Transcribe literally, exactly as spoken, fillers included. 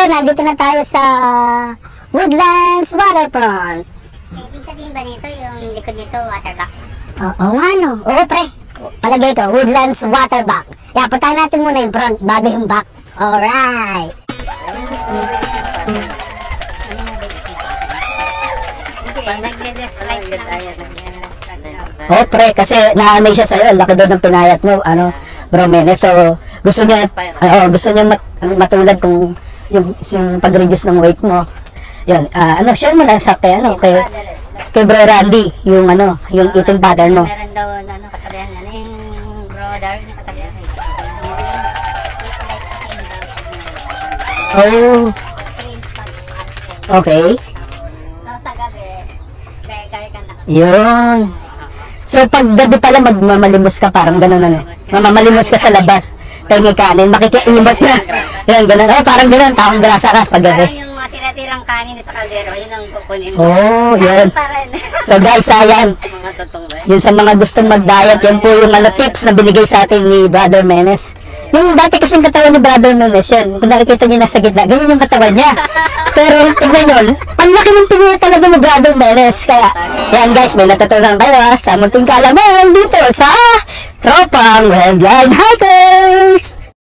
tara, nandito na tayo sa Woodlands Waterfront. Ibig sabihin ba nito yung likod nito, waterback? Oo nga no. Oo pre. Palagay ko, Woodlands Waterback. Kaya puntahan natin muna yung front bago yung back. Alright. Oh pre, kasi na-amay siya sa'yo. Laki doon ng pinayat mo, ano, Bro Menes. So, gusto niya, uh, gusto niya mat matulad kung yung, yung pag-reduce ng weight mo. Yan, uh, ano, share mo lang sa kay, ano, kay, kay Bro Randy, yung ano, yung eating pattern mo. Meron daw, ano, kasabihan, ano yung Bro Darwin yung kasabihan. Oh. Okay. So, sa gabi, kaya ka na. Yun. So, pag gabi pala magmamalimos ka, parang gano'n ano. Mamamalimos ka sa labas. Tayo kanin, makikiimot na. Yan, gano'n. Oh, parang gano'n, taong grasa ka pag gabi. Parang yung mga tira-tirang kanin sa kaldero, yun ang kukunin mo. Oh, yun. So guys, ayan. Yun sa mga gustong mag-diet, yan po yung ano, tips na binigay sa atin ni Brother Menes. Yung dati kasing katawan ni Brother Menes, yan. Kung nakikita niyo nasa gitna, ganyan yung katawan niya. Pero tignan nyo, ang laki ng tingin talaga ni Brother Menes. Kaya, yan guys, may natutunan kayo ha, sa munting kalaman dito sa Tropang Wildline Hikers!